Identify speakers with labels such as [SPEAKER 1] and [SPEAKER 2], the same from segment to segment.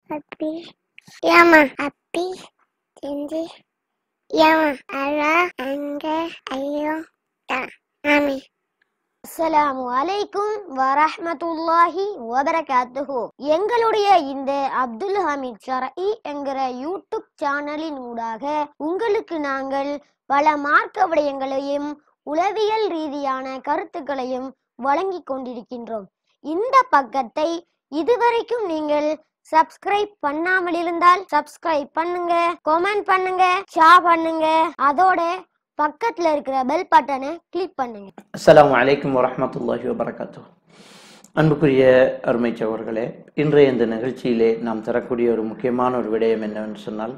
[SPEAKER 1] Api, Yama, Api, Cindy, Yama, Ara, Anga, Ayo, Ta, Ami.
[SPEAKER 2] அஸ்ஸலாமு அலைக்கும் வரஹ்மத்துல்லாஹி வபரகாத்துஹு. எங்களுடைய இந்த அப்துல் ஹமீத் ஷரஈ என்கிற யூடியூப் சேனலின் ஊடாக உங்களுக்கு நாங்கள் பல மார்க்க விடயங்களையும் உளவியல் ரீதியான கருத்துக்களையும் வழங்கி கொண்டிருக்கின்றோம். இந்த பக்கத்தை இதுவரைக்கும் நீங்கள் சப்ஸ்கிரைப் பண்ணாமல் இருந்தால் சப்ஸ்கிரைப் பண்ணுங்க, கமெண்ட் பண்ணுங்க, ஷேர் பண்ணுங்க, அதோட பக்கத்துல இருக்கிற பெல் பட்டனை கிளிக் பண்ணுங்க.
[SPEAKER 3] அஸ்ஸலாமு அலைக்கும் வரஹ்மத்துல்லாஹி வபரகாத்துஹு. அன்புக்குரிய அருமைச்சவர்களே, இன்றைய இந்த நிகழ்ச்சியிலே நாம் தரக்கூடிய ஒரு முக்கியமான ஒரு விடயம் என்னவென்று சொன்னால்,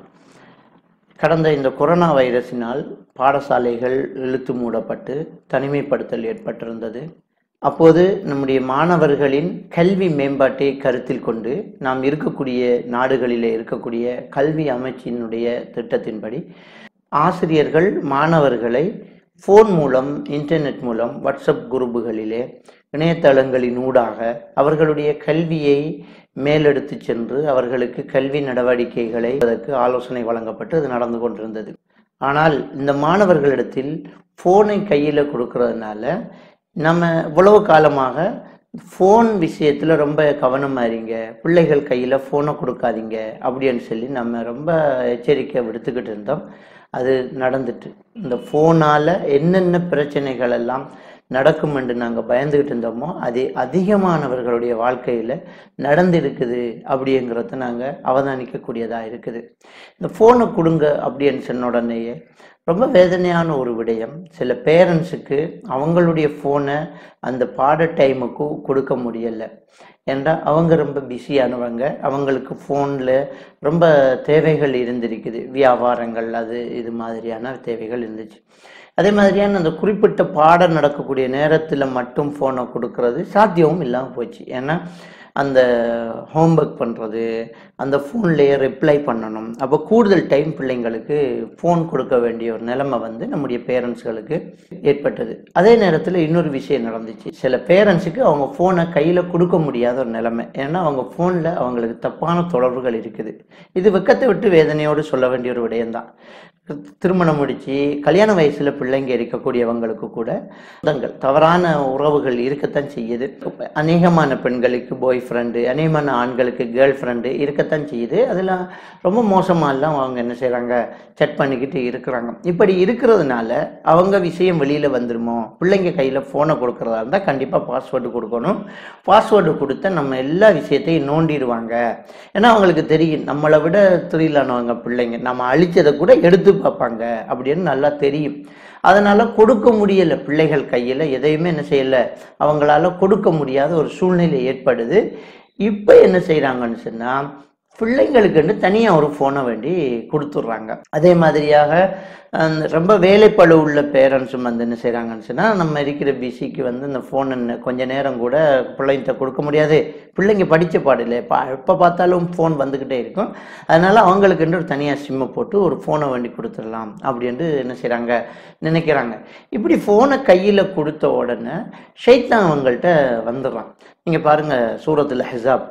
[SPEAKER 3] கடந்த இந்த கொரோனா வைரஸினால் பாடசாலைகள் இழுத்து மூடப்பட்டு தனிமைப்படுத்தல் ஏற்பட்டிருந்தது. அப்போது நம்முடைய மாணவர்களின் கல்வி மேம்பாட்டை கருத்தில் கொண்டு நாம் இருக்கக்கூடிய நாடுகளிலே இருக்கக்கூடிய கல்வி அமைச்சினுடைய திட்டத்தின்படி ஆசிரியர்கள் மாணவர்களை ஃபோன் மூலம், இன்டர்நெட் மூலம், வாட்ஸ்அப் குரூப்புகளிலே, இணையதளங்களின் ஊடாக அவர்களுடைய கல்வியை மேலெடுத்து சென்று அவர்களுக்கு கல்வி நடவடிக்கைகளை அதற்கு ஆலோசனை வழங்கப்பட்டு அது நடந்து கொண்டிருந்தது. ஆனால் இந்த மாணவர்களிடத்தில் ஃபோனை கையில் கொடுக்கறதுனால நம்ம இவ்வளவு காலமாக ஃபோன் விஷயத்தில் ரொம்ப கவனமாக இருங்க, பிள்ளைகள் கையில் ஃபோனை கொடுக்காதீங்க அப்படின்னு சொல்லி நம்ம ரொம்ப எச்சரிக்கை விடுத்துக்கிட்டு இருந்தோம். அது நடந்துட்டு இந்த ஃபோனால் என்னென்ன பிரச்சனைகள் எல்லாம் நடக்கும் என்று நாங்கள் பயந்துக்கிட்டு இருந்தோமோ அது அதிகமானவர்களுடைய வாழ்க்கையில் நடந்திருக்குது அப்படிங்கிறத நாங்கள் அவதானிக்கக்கூடியதாக இருக்குது. இந்த ஃபோனை கொடுங்க அப்படின்னு சொன்ன உடனேயே ரொம்ப வேதனையான ஒரு விடயம், சில பேரண்ட்ஸுக்கு அவங்களுடைய ஃபோனை அந்த பாட டைமுக்கு கொடுக்க முடியலை. ஏன்னா அவங்க ரொம்ப பிஸியானவங்க, அவங்களுக்கு ஃபோனில் ரொம்ப தேவைகள் இருந்திருக்குது, வியாபாரங்கள் அது இது மாதிரியான தேவைகள் இருந்துச்சு. அதே மாதிரியான அந்த குறிப்பிட்ட பாடம் நடக்கக்கூடிய நேரத்தில் மட்டும் ஃபோனை கொடுக்கறது சாத்தியமும் இல்லாமல் போச்சு. ஏன்னா அந்த ஹோம்ஒர்க் பண்ணுறது, அந்த ஃபோன்லேயே ரிப்ளை பண்ணணும். அப்போ கூடுதல் டைம் பிள்ளைங்களுக்கு ஃபோன் கொடுக்க வேண்டிய ஒரு நிலைமை நம்முடைய பேரண்ட்ஸ்களுக்கு ஏற்பட்டது. அதே நேரத்தில் இன்னொரு விஷயம் நடந்துச்சு, சில பேரண்ட்ஸுக்கு அவங்க ஃபோனை கையில் கொடுக்க முடியாத ஒரு நிலைமை. ஏன்னா அவங்க ஃபோனில் அவங்களுக்கு தப்பான தொடர்புகள் இருக்குது. இது வெக்கத்தை விட்டு வேதனையோடு சொல்ல வேண்டிய ஒரு விடயம்தான். திருமணம் முடித்து கல்யாண வயசில் பிள்ளைங்க இருக்கக்கூடியவங்களுக்கு கூட தவறான உறவுகள் இருக்கத்தான் செய்யுது. அநேகமான பெண்களுக்கு பாய் ஃப்ரெண்டு, அநேகமான ஆண்களுக்கு கேர்ள் ஃப்ரெண்டு இருக்கத்தான் செய்யுது. அதெல்லாம் ரொம்ப மோசமாலாம் அவங்க என்ன செய்கிறாங்க, செட் பண்ணிக்கிட்டு இருக்கிறாங்க. இப்படி இருக்கிறதுனால அவங்க விஷயம் வெளியில் வந்துடுமோ, பிள்ளைங்க கையில் ஃபோனை கொடுக்குறதா இருந்தால் கண்டிப்பாக பாஸ்வேர்டு கொடுக்கணும். பாஸ்வேர்டு கொடுத்தா நம்ம எல்லா விஷயத்தையும் நோண்டிடுவாங்க. ஏன்னா அவங்களுக்கு தெரியும் நம்மளை விட தொழிலானவங்க பிள்ளைங்க, நம்ம அழிச்சதை கூட எடுத்து பார்ப்பாங்க அப்படின்னு நல்லா தெரியும். அதனால கொடுக்க முடியல, பிள்ளைகள் கையில் எதையுமே என்ன செய்யலை, அவங்களால கொடுக்க முடியாத ஒரு சூழ்நிலை ஏற்படுது. இப்போ என்ன செய்கிறாங்கன்னு சொன்னால், பிள்ளைங்களுக்குன்னு தனியாக ஒரு ஃபோனை வேண்டி கொடுத்துட்றாங்க. அதே மாதிரியாக ரொம்ப வேலைப்பளு உள்ள பேரண்ட்ஸும் என்ன செய்கிறாங்கன்னு சொன்னால், நம்ம இருக்கிற பிசிக்கு இந்த ஃபோனை கொஞ்ச நேரம் கூட பிள்ளைங்கிட்ட கொடுக்க முடியாது. பிள்ளைங்க படித்த பாடில்லை, எப்போ பார்த்தாலும் ஃபோன் வந்துக்கிட்டே இருக்கும். அதனால் அவங்களுக்குன்னு ஒரு தனியாக சிம்மை போட்டு ஒரு ஃபோனை வேண்டி கொடுத்துடலாம் அப்படின்ட்டு என்ன செய்கிறாங்க, நினைக்கிறாங்க. இப்படி ஃபோனை கையில் கொடுத்த உடனே ஷைத்தான் அவங்கள்ட்ட வந்துடுறான். நீங்கள் பாருங்கள், சூரத்துல் அஹ்ஸாப்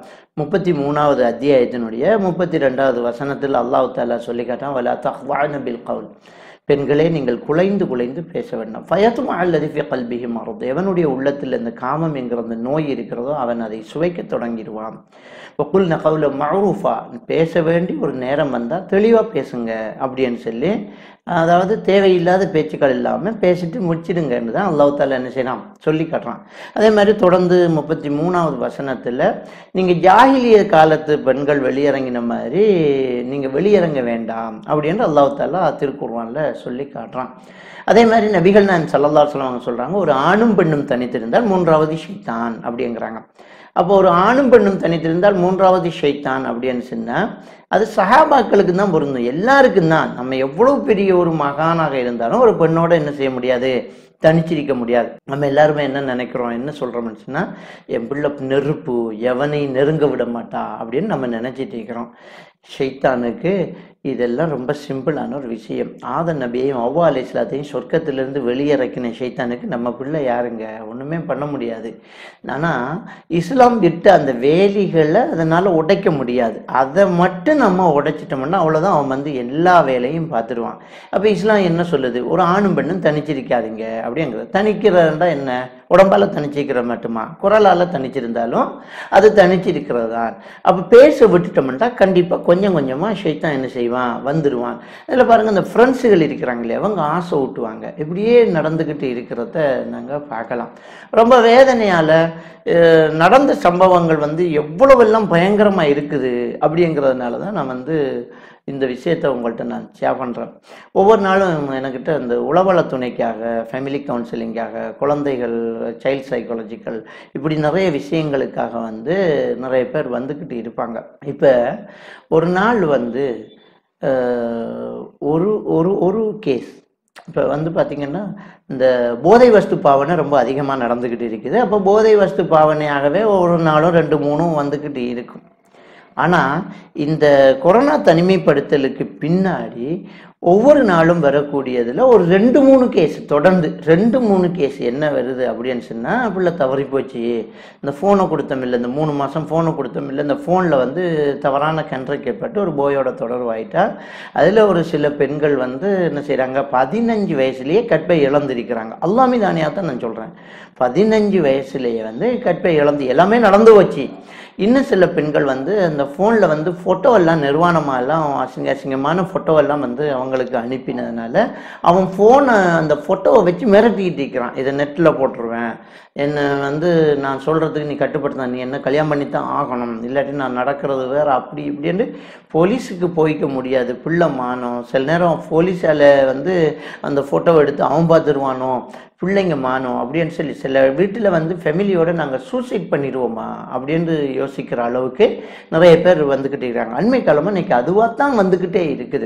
[SPEAKER 3] 33வது அத்தியாயத்தினுடைய 32வது வசனத்தில் அல்லாஹ் தஆலா சொல்லி காட்டான், வலா தஹ்வான பில் கவுல், பெண்களே நீங்கள் குலைந்து குலைந்து பேச வேண்டாம். ஃபயத்துமா அல்லதி ஃபி கல்பிஹி மரத், எவனுடைய உள்ளத்தில் இந்த காமம் என்கிற அந்த நோய் இருக்கிறதோ அவன் அதை சுவைக்க தொடங்கிடுவான். வகுல்ன கவுல மஅரூஃபா, பேச வேண்டி ஒரு நேரம் வந்தால் தெளிவாக பேசுங்க அப்படின்னு சொல்லி, அதாவது தேவையில்லாத பேச்சுக்கள் இல்லாமல் பேசிட்டு முடிச்சிடுங்கன்னு தான் அல்லாஹ் தஆலா என்ன செய்யலாம் சொல்லி காட்டுறான். அதே மாதிரி தொடர்ந்து 33வது வசனத்தில் நீங்கள் ஜாஹிலிய காலத்து பெண்கள் வெளியிறங்கின மாதிரி நீங்கள் வெளியிறங்க வேண்டாம் அப்படின்னு அல்லாஹ் தஆலா திருக்குர்ஆன்ல சொல்லி காட்டுறான். அதே மாதிரி நபிகள் நாயகம் ஸல்லல்லாஹு அலைஹி வஸல்லம் சொல்கிறாங்க, ஒரு ஆணும் பெண்ணும் தனித்திருந்தால் மூன்றாவது ஷைத்தான் அப்படிங்கிறாங்க. அப்போ ஒரு ஆணும் பெண்ணும் தனித்திருந்தால் மூன்றாவது ஷைத்தான் அப்படின்னு சொன்னால் அது சஹாபாக்களுக்கு தான் பொருந்தும், எல்லாருக்கும் தான். நம்ம எவ்வளவு பெரிய ஒரு மகானாக இருந்தாலும் ஒரு பெண்ணோட என்ன செய்ய முடியாது, தனிச்சிருக்க முடியாது. நம்ம எல்லாருமே என்ன நினைக்கிறோம், என்ன சொல்கிறோம்னு சொன்னால், என் பிள்ளை நெருப்பு, எவனை நெருங்க விட மாட்டா அப்படின்னு நம்ம நினச்சிட்டு இருக்கிறோம். ஷைத்தானுக்கு இதெல்லாம் ரொம்ப சிம்பிளான ஒரு விஷயம். ஆதம் நபியையும் ஹவ்வா அலைஹிஸ்ஸலாத்தையும் சொர்க்கத்திலிருந்து வெளியிறக்கின ஷைத்தானுக்கு நம்ம பிள்ளை யாருங்க? ஒன்றுமே பண்ண முடியாது. ஆனால் இஸ்லாம் விட்ட அந்த வேலிகளை அதனால் உடைக்க முடியாது. அதை மட்டும் நம்ம உடைச்சிட்டோம்னா அவ்வளோதான், அவன் வந்து எல்லா வேலையும் பார்த்துருவான். அப்போ இஸ்லாம் என்ன சொல்லுது? ஒரு ஆணும் பெண்ணும் தனிச்சிருக்காதீங்க அப்படிங்கிறது. தனிக்கிறதா என்ன? உடம்பால் தனிச்சிக்கிற மட்டுமா? குரலால் தனிச்சிருந்தாலும் அது தனிச்சிருக்கிறது தான். அப்போ பேச விட்டுட்டோம்னா கண்டிப்பாக கொஞ்சம் கொஞ்சமாக ஷைத்தான் என்ன செய்வான்? வந்துடுவான். இதில் பாருங்கள், இந்த ஃப்ரெண்ட்ஸுகள் இருக்கிறாங்களே அவங்க ஆசை ஊட்டுவாங்க. இப்படியே நடந்துக்கிட்டு இருக்கிறத நாங்கள் பார்க்கலாம். ரொம்ப வேதனையால் நடந்த சம்பவங்கள் வந்து எவ்வளவெல்லாம் பயங்கரமாக இருக்குது அப்படிங்கிறதுனால தான் நான் வந்து இந்த விஷயத்தை உங்கள்கிட்ட நான் ஷேர் பண்ணுறேன். ஒவ்வொரு நாளும் என்கிட்ட இந்த உளவள துணைக்காக, ஃபேமிலி கவுன்சிலிங்காக, குழந்தைகள் சைல்ட் சைக்காலஜிக்கல் இப்படி நிறைய விஷயங்களுக்காக வந்து நிறைய பேர் வந்துக்கிட்டு இருப்பாங்க. இப்போ ஒரு நாள் வந்து ஒரு ஒரு ஒரு கேஸ் இப்போ வந்து பார்த்திங்கன்னா, இந்த போதை வஸ்து பாவனை ரொம்ப அதிகமாக நடந்துக்கிட்டு இருக்குது. அப்போ போதை வஸ்து பாவனையாகவே ஒரு நாளும் 2-3 வந்துக்கிட்டு இருக்கும். ஆனால் இந்த கொரோனா தனிமைப்படுத்தலுக்கு பின்னாடி ஒவ்வொரு நாளும் வரக்கூடியதில் ஒரு 2-3 கேஸ் தொடர்ந்து 2-3 கேஸ் என்ன வருது அப்படின்னு சொன்னால், பிள்ளை தவறி போச்சு, இந்த ஃபோனை கொடுத்தமில்லை, இந்த 3 மாதம் ஃபோனை கொடுத்தமில்லை, இந்த ஃபோனில் வந்து தவறான கன்ட்ராக்ட் ஏற்பட்டு ஒரு போயோட தொடர்பாயிட்டா. அதில் ஒரு சில பெண்கள் வந்து என்ன செய்கிறாங்க? 15 வயசுலேயே கற்பை இழந்திருக்கிறாங்க. அல்லாமே தானியாக தான் நான் சொல்கிறேன். 15 வயசுலேயே வந்து கற்பை இழந்து எல்லாமே நடந்து வச்சு. இன்னும் சில பெண்கள் வந்து அந்த ஃபோனில் வந்து ஃபோட்டோவெல்லாம் நிர்வாணமாகலாம் அசிங்கமான ஃபோட்டோவெல்லாம் வந்து அவங்களுக்கு அனுப்பினதுனால அவன் ஃபோனை அந்த ஃபோட்டோவை வச்சு மிரட்டிக்கிட்டு இருக்கிறான். இதை நெட்டில் போட்டுருவேன், என்னை வந்து நான் சொல்கிறதுக்கு நீ கட்டுப்படுத்த, நீ என்ன கல்யாணம் பண்ணி தான் ஆகணும், இல்லாட்டி நான் நடக்கிறது வேறு, அப்படி இப்படின்னு போலீஸுக்கு போய்க்க முடியாது. பிள்ளை மானோம். சில நேரம் போலீஸால் வந்து அந்த ஃபோட்டோவை எடுத்து அவன் பார்த்துருவானோ, பிள்ளைங்க மானோம் அப்படின்னு சொல்லி சில வீட்டில் வந்து ஃபேமிலியோடு நாங்கள் சூசைட் பண்ணிடுவோமா அப்படின்னு யோசிக்கிற அளவுக்கு நிறைய பேர் வந்துக்கிட்டே இருக்காங்க. அண்மை காலமாக இன்றைக்கி அதுவாக தான் வந்துக்கிட்டே இருக்குது.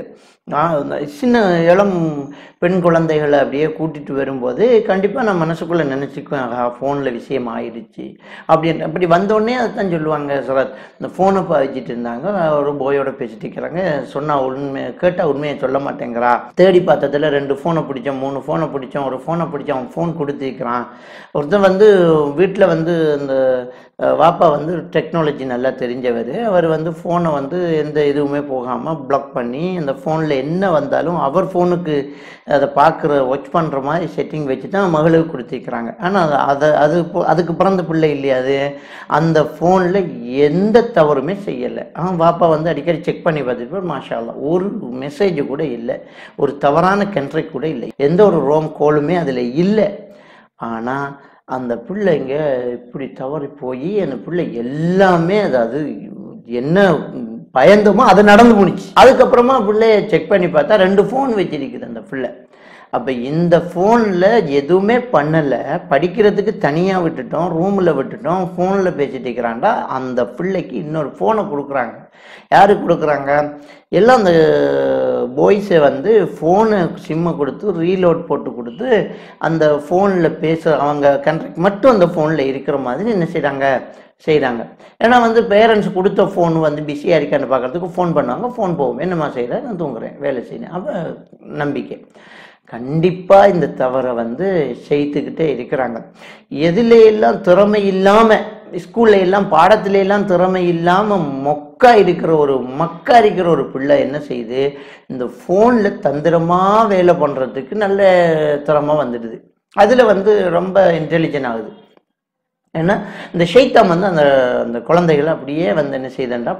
[SPEAKER 3] சின்ன இளம் பெண் குழந்தைகளை அப்படியே கூட்டிகிட்டு வரும்போது கண்டிப்பாக நான் மனசுக்குள்ளே நினச்சிக்குவேன், ஃபோனில் விஷயம் ஆயிடுச்சு அப்படின்ட்டு. அப்படி வந்தோடனே அதுதான் சொல்லுவாங்க, சரத் இந்த ஃபோனை பாவிச்சிட்டு இருந்தாங்க, ஒரு போயோட பேசிட்டு இருக்கிறாங்க, சொன்னால் உண்மை கேட்டால் உண்மையை சொல்ல மாட்டேங்கிறா, தேடி பார்த்ததில் 2 ஃபோனை பிடிச்சோம், 3 ஃபோனை பிடிச்சோம், ஒரு ஃபோனை பிடிச்சோம், ஃபோன் கொடுத்துருக்கிறான். ஒருத்தர் வந்து வீட்டில் வந்து இந்த வாப்பா வந்து டெக்னாலஜி நல்லா தெரிஞ்சவர். அவர் வந்து ஃபோனை வந்து எந்த இதுவுமே போகாமல் பிளாக் பண்ணி அந்த ஃபோனில் என்ன வந்தாலும் அவர் ஃபோனுக்கு அதை வாட்ச் பண்ணுற மாதிரி செட்டிங் வச்சு தான் மகளுக்கு கொடுத்துருக்குறாங்க. ஆனால் அதுக்கு பிறந்த பிள்ளை இல்லையா அது, அந்த ஃபோனில் எந்த தவறுமே செய்யலை. வாப்பா வந்து அடிக்கடி செக் பண்ணி பார்த்துட்டு மாஷா அல்லாஹ் ஒரு மெசேஜ் கூட இல்லை, ஒரு தவறான கன்ட்ராக்ட் கூட இல்லை, எந்த ஒரு ரோம் கோலுமே அதில் இல்லை. ஆனால் அந்த பிள்ளைங்க இப்படி தவறி போய் அந்த பிள்ளை எல்லாமே அதாவது என்ன பயந்தோமோ அது நடந்து முடிச்சு. அதுக்கப்புறமா பிள்ளைய செக் பண்ணி பார்த்தா 2 ஃபோன் வச்சிருக்குது அந்த பிள்ளை. அப்போ இந்த ஃபோனில் எதுவுமே பண்ணலை, படிக்கிறதுக்கு தனியாக விட்டுட்டோம், ரூமில் விட்டுட்டோம், ஃபோனில் பேசிட்டு இருக்கிறாண்டா அந்த பிள்ளைக்கு இன்னொரு ஃபோனை கொடுக்குறாங்க. யாரு கொடுக்குறாங்க? எல்லாம் அந்த பாய்ஸை வந்து ஃபோனை சிம்மை கொடுத்து ரீலோட் போட்டு கொடுத்து அந்த ஃபோனில் அவங்க கண்ட்ராக்ட் மட்டும் அந்த ஃபோனில் இருக்கிற மாதிரி என்ன செய்கிறாங்க. ஏன்னா வந்து பேரண்ட்ஸ் கொடுத்த ஃபோன் வந்து பிஸியாக இருக்கான்னு பார்க்குறதுக்கு ஃபோன் பண்ணுவாங்க, ஃபோன் போகும், என்னம்மா செய்கிற, நான் தூங்குறேன், வேலை செய்யணும், அப்போ நம்பிக்கை. கண்டிப்பாக இந்த தவறை வந்து செய்துக்கிட்டே இருக்கிறாங்க. எதுலையெல்லாம் திறமை இல்லாமல், ஸ்கூல்ல எல்லாம் பாடத்துல எல்லாம் திறமை இல்லாமல் மக்கா இருக்கிற ஒரு பிள்ளை என்ன செய்யுது, இந்த ஃபோனில் தந்திரமாக வேலை பண்ணுறதுக்கு நல்ல திறமை வந்துடுது. அதில் வந்து ரொம்ப இன்டெலிஜென்ட் ஆகுது. ஏன்னா இந்த ஷைத்தான் வந்து அந்த குழந்தைகளை அப்படியே வந்து என்ன செய்யுதுன்றா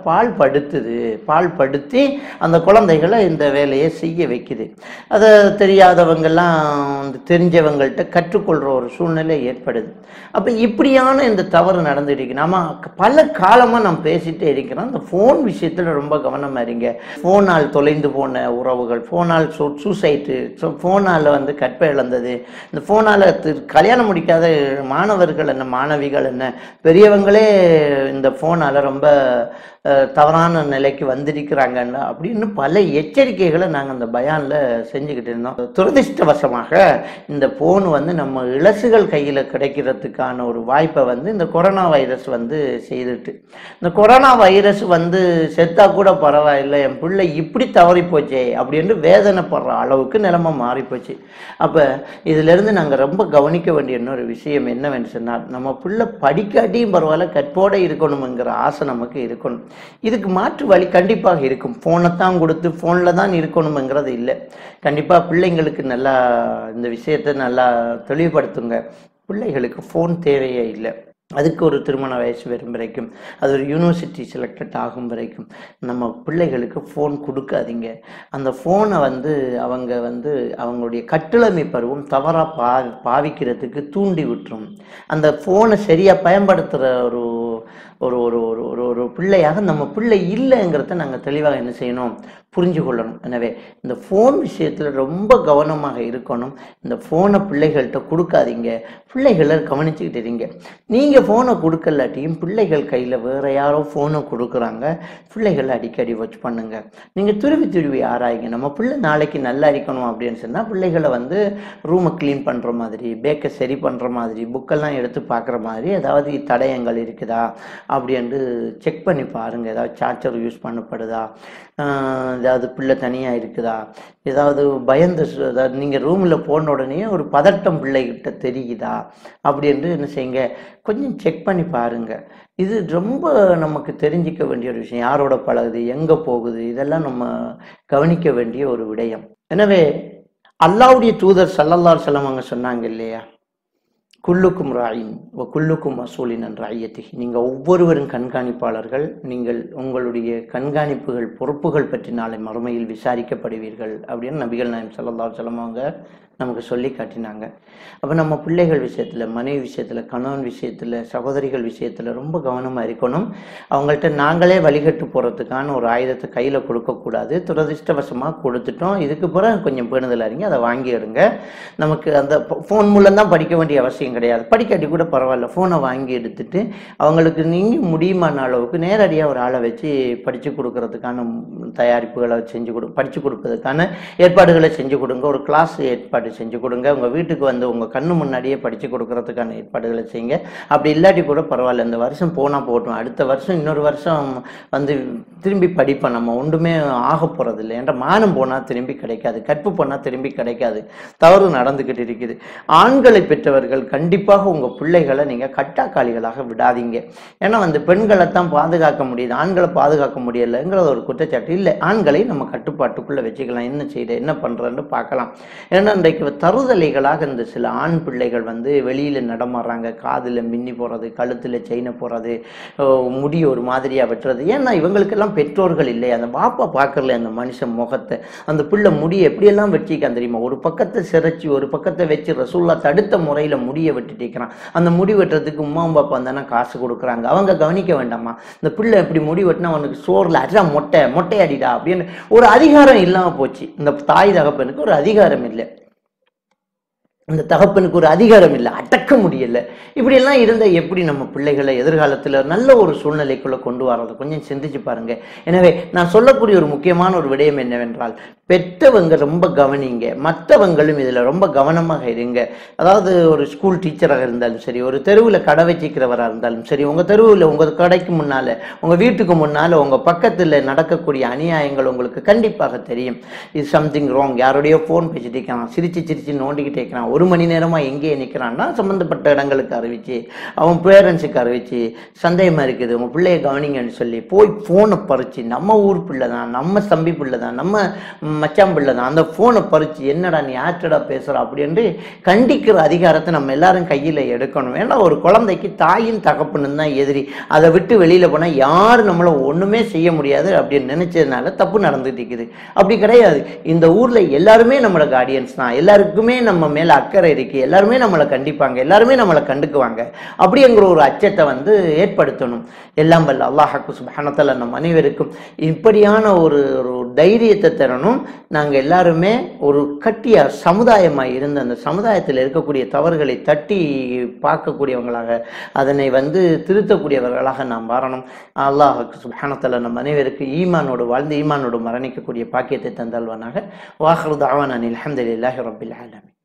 [SPEAKER 3] பால் படுத்தி அந்த குழந்தைகளை இந்த வேலையை செய்ய வைக்குது. அதை தெரியாதவங்கெல்லாம் தெரிஞ்சவங்கள்ட்ட கற்றுக்கொள்கிற ஒரு சூழ்நிலை ஏற்படுது. அப்போ இப்படியான இந்த தவறு நடந்துருக்கு. நம்ம பல காலமாக நான் பேசிகிட்டே இருக்கிறோம், இந்த ஃபோன் விஷயத்தில் ரொம்ப கவனமாக இருங்க. ஃபோனால் தொலைந்து போன உறவுகள், ஃபோனால் சூசைட்டு, ஃபோனால் வந்து கற்பை இழந்தது, இந்த ஃபோனால் கல்யாணம் முடிக்காத மாணவர்கள் என்ன, மாணவிகள் என்ன, பெரியவங்களே இந்த ஃபோனால் ரொம்ப தவறான நிலைக்கு வந்திருக்கிறாங்கன்னு அப்படின்னு பல எச்சரிக்கைகளை நாங்கள் அந்த பயானில் செஞ்சுக்கிட்டு இருந்தோம். துரதிர்ஷ்டவசமாக இந்த ஃபோன் வந்து நம்ம இளசுகள் கையில் கிடைக்கிறதுக்கான ஒரு வாய்ப்பை வந்து இந்த கொரோனா வைரஸ் வந்து செய்துட்டு, இந்த கொரோனா வைரஸ் வந்து செத்தா கூட பரவாயில்லை, என் பிள்ளை இப்படி தவறி போச்சே அப்படின்னு வேதனைப்படுற அளவுக்கு நிலைமை மாறிப்போச்சு. அப்போ இதிலிருந்து நாங்கள் ரொம்ப கவனிக்க வேண்டிய இன்னொரு விஷயம் என்னவென்று சொன்னால், நம்ம பிள்ளை படிக்காட்டியும் பரவாயில்ல, கற்போட இருக்கணுங்கிற ஆசை நமக்கு இருக்கணும். இதுக்கு மாற்று வழி கண்டிப்பாக இருக்கும். ஃபோனை தான் கொடுத்து ஃபோனில் தான் இருக்கணுங்கிறது இல்லை. கண்டிப்பாக பிள்ளைங்களுக்கு நல்லா இந்த விஷயத்தை நல்லா தெளிவுபடுத்துங்க. பிள்ளைகளுக்கு ஃபோன் தேவையே இல்லை. அதுக்கு ஒரு திருமண வயசு வரும் வரைக்கும், அது ஒரு யூனிவர்சிட்டி செலக்டட் ஆகும் வரைக்கும் நம்ம பிள்ளைகளுக்கு ஃபோன் கொடுக்காதீங்க. அந்த ஃபோனை வந்து அவங்களுடைய கட்டளமை பருவம் தவறாக பாவிக்கிறதுக்கு தூண்டி விட்டுரும். அந்த ஃபோனை சரியாக பயன்படுத்துகிற ஒரு ஒரு ஒரு ஒரு ஒரு பிள்ளையாக நம்ம பிள்ளை இல்லைங்கிறத நாங்கள் தெளிவாக என்ன செய்யணும், புரிஞ்சு கொள்ளணும். எனவே இந்த ஃபோன் விஷயத்தில் ரொம்ப கவனமாக இருக்கணும். இந்த ஃபோனை பிள்ளைகள்கிட்ட கொடுக்காதீங்க. பிள்ளைகளை கவனிச்சுக்கிட்டு இருங்க. நீங்கள் ஃபோனை கொடுக்கலாட்டியும் பிள்ளைகள் கையில் வேறு யாரோ ஃபோனை கொடுக்குறாங்க, பிள்ளைகளை அடிக்கடி வாட்ச் பண்ணுங்க. நீங்கள் துருவி ஆராய்ங்க. நம்ம பிள்ளை நாளைக்கு நல்லா இருக்கணும் அப்படின்னு சொன்னால் பிள்ளைகளை வந்து ரூமை க்ளீன் பண்ணுற மாதிரி, பேக்கை சரி பண்ணுற மாதிரி, புக்கெல்லாம் எடுத்து பார்க்குற மாதிரி ஏதாவது தடயங்கள் இருக்குதா அப்படின்ட்டு செக் பண்ணி பாருங்கள். ஏதாவது சார்ஜர் யூஸ் பண்ணப்படுதா, ஏதாவது பிள்ளை தனியாக இருக்குதா, ஏதாவது அதாவது நீங்கள் ரூமில் போன உடனே ஒரு பதட்டம் பிள்ளைகிட்ட தெரியுதா அப்படின்ட்டு என்ன செய்யுங்க, கொஞ்சம் செக் பண்ணி பாருங்கள். இது ரொம்ப நமக்கு தெரிஞ்சிக்க வேண்டிய ஒரு விஷயம். யாரோட பழகுது, எங்கே போகுது, இதெல்லாம் நம்ம கவனிக்க வேண்டிய ஒரு விடயம். எனவே அல்லாஹ்வுடைய தூதர் ஸல்லல்லாஹு அலைஹி வஸல்லம் அவங்க சொன்னாங்க இல்லையா, குல்லுக்கும் ராயின் வ குல்லுக்கும் மசூலின் அன் ரஅய்யத்திஹி, நீங்கள் ஒவ்வொருவரும் கண்காணிப்பாளர்கள், நீங்கள் உங்களுடைய கண்காணிப்புகள் பொறுப்புகள் பற்றி நாளை மறுமையில் விசாரிக்கப்படுவீர்கள் அப்படின்னு நபிகள் நாயகம் ஸல்லல்லாஹு அலைஹி வஸல்லம் அவங்க நமக்கு சொல்லி காட்டினாங்க. அப்போ நம்ம பிள்ளைகள் விஷயத்தில், மனைவி விஷயத்தில், கணவன் விஷயத்தில், சகோதரிகள் விஷயத்தில் ரொம்ப கவனமாக இருக்கணும். அவங்கள்ட்ட நாங்களே வழிகட்டு போகிறதுக்கான ஒரு ஆயுதத்தை கையில் கொடுக்கக்கூடாது. துரதிர்ஷ்டவசமாக கொடுத்துட்டோம், இதுக்கு பிறகு கொஞ்சம் பேணுதல் அறிங்க, அதை வாங்கி எடுங்க. நமக்கு அந்த ஃபோன் மூலம் தான் படிக்க வேண்டிய அவசியம் கிடையாது. படிக்காட்டி கூட பரவாயில்ல, ஃபோனை வாங்கி எடுத்துட்டு அவங்களுக்கு நீங்கள் முடியுமான அளவுக்கு நேரடியாக ஒரு ஆளை வச்சு படித்து கொடுக்கறதுக்கான தயாரிப்புகளை படித்து கொடுப்பதற்கான ஏற்பாடுகளை செஞ்சு கொடுங்க. ஒரு கிளாஸ் ஏற்பாடு செஞ்சு கொடுங்க. உங்கள் வீட்டுக்கு வந்து உங்கள் கண்ணு முன்னாடியே படித்து கொடுக்கறதுக்கான ஏற்பாடுகளை செய்யுங்க. அப்படி இல்லாட்டி கூட பரவாயில்ல, இந்த வருஷம் போனால் போட்டோம், அடுத்த வருஷம் இன்னொரு வருஷம் வந்து திரும்பி படிப்போம், நம்ம ஒன்றுமே ஆக போகிறது இல்லை என்ற மானம் போனால் திரும்பி கிடைக்காது, கற்பு போனால் திரும்பி கிடைக்காது. தவறு நடந்துக்கிட்டு இருக்குது. ஆண்களை பெற்றவர்கள் கண்டிப்பாக உங்கள் பிள்ளைகளை நீங்கள் கட்டாக்காளிகளாக விடாதீங்க. ஏன்னா வந்து பெண்களை தான் பாதுகாக்க முடியுது, ஆண்களை பாதுகாக்க முடியலைங்கிறது ஒரு குற்றச்சாட்டு இல்லை. ஆண்களை நம்ம கட்டுப்பாட்டுக்குள்ளே வச்சுக்கலாம். என்ன செய்ய என்ன பண்ணுறன்னு பார்க்கலாம். ஏன்னா இன்றைக்கு தருதலைகளாக இந்த சில ஆண் பிள்ளைகள் வந்து வெளியில் நடமாடுறாங்க, காதில் மின்னி போகிறது, கழுத்தில் செயினை போடுறது, முடி ஒரு மாதிரியாக வெட்டுறது. ஏன்னா இவங்களுக்கெல்லாம் பெற்றோர்கள் இல்லை. அந்த பாப்பா பார்க்கறல அந்த மனுஷன் முகத்தை, அந்த பிள்ளை முடியை எப்படியெல்லாம் வச்சுக்கான் தெரியுமா, ஒரு பக்கத்தை சிரைச்சி ஒரு பக்கத்தை வச்சு ரசூல்லா தடுத்த முறையில் முடியை வெட்டிட்டிருக்கிறான். அந்த முடி வெட்டுறதுக்கு உமா பாப்பா வந்தானா காசு கொடுக்குறாங்க. அவங்க கவனிக்க வேண்டாமா, இந்த பிள்ளை எப்படி முடி வெட்டினா அவனுக்கு சோறில் அடிடா மொட்டை அடிடா அப்படின்னு ஒரு அதிகாரம் இல்லாமல் போச்சு. இந்த தாய் தகப்பனுக்கு ஒரு அதிகாரம் இல்லை, இந்த தகப்பனுக்கு ஒரு அதிகாரம் இல்லை, அடக்க முடியலை. இப்படியெல்லாம் இருந்தால் எப்படி நம்ம பிள்ளைகளை எதிர்காலத்தில் நல்ல ஒரு சூழ்நிலைக்குள்ளே கொண்டு வர்றது கொஞ்சம் சிந்திச்சு பாருங்க. எனவே நான் சொல்லக்கூடிய ஒரு முக்கியமான ஒரு விடயம் என்னவென்றால், பெற்றவங்க ரொம்ப கவனிங்க, மற்றவங்களும் இதில் ரொம்ப கவனமாக இருங்க. அதாவது ஒரு ஸ்கூல் டீச்சராக இருந்தாலும் சரி, ஒரு தெருவில் கடை வச்சிக்கிறவராக இருந்தாலும் சரி, உங்கள் தெருவில் உங்கள் கடைக்கு முன்னால், உங்கள் வீட்டுக்கு முன்னால், உங்கள் பக்கத்தில் நடக்கக்கூடிய அநியாயங்கள் உங்களுக்கு கண்டிப்பாக தெரியும். இது சம்திங் ராங், யாரோடையோ ஃபோன் பேசிட்டு இருக்கிறான், சிரிச்சு நோண்டிக்கிட்டே இருக்கிறான், 1 மணி நேரமாக எங்கேயே நிற்கிறான்னா சம்மந்தப்பட்ட இடங்களுக்கு அறிவிச்சு, அவன் பேரண்ட்ஸுக்கு அறிவிச்சு, சந்தேகமாக இருக்குது உங்கள் பிள்ளைய கவனிங்கன்னு சொல்லி போய் ஃபோனை பறித்து, நம்ம ஊர் பிள்ளை தான், நம்ம தம்பி பிள்ளை தான், நம்ம மச்சான் பிள்ளை தான், அந்த ஃபோனை பறித்து என்னடா நீ ஆற்றடா பேசுகிற அப்படின்ட்டு கண்டிக்கிற அதிகாரத்தை நம்ம எல்லாரும் கையில் எடுக்கணும். ஏன்னா ஒரு குழந்தைக்கு தாயின் தகப்பன்னு தான் எதிரி. அதை விட்டு வெளியில் போனால் யாரும் நம்மளை ஒன்றுமே செய்ய முடியாது அப்படின்னு நினச்சதுனால தப்பு நடந்துட்டு இருக்குது. அப்படி கிடையாது. இந்த ஊரில் எல்லாருமே நம்மளோட கார்டியன்ஸ் தான், எல்லாருக்குமே நம்ம மேலே அக்கறை இருக்கு, எல்லாருமே நம்மளை கண்டிப்பாங்க, எல்லாருமே நம்மளை கண்டுக்குவாங்க அப்படிங்கிற ஒரு அச்சத்தை வந்து ஏற்படுத்தணும். எல்லாம் வல்ல அல்லாஹ் சுப்ஹானஹு வ தஆலா நம் அனைவருக்கும் இப்படியான ஒரு தைரியத்தை தரணும். நாங்கள் எல்லாருமே ஒரு கட்டிய சமுதாயமாக இருந்து அந்த சமுதாயத்தில் இருக்கக்கூடிய தவறுகளை தட்டி பார்க்கக்கூடியவங்களாக அதனை திருத்தக்கூடியவர்களாக நாம் வரணும். அல்லாஹ் சுப்ஹானஹு வ தஆலா நம் அனைவருக்கு ஈமானோடு வாழ்ந்து ஈமானோடு மரணிக்கக்கூடிய பாக்கியத்தை தந்தல்வானாக. வாஹிரு தஅவானா அல்ஹம்துலில்லாஹி ரப்பில் ஆலமீன்.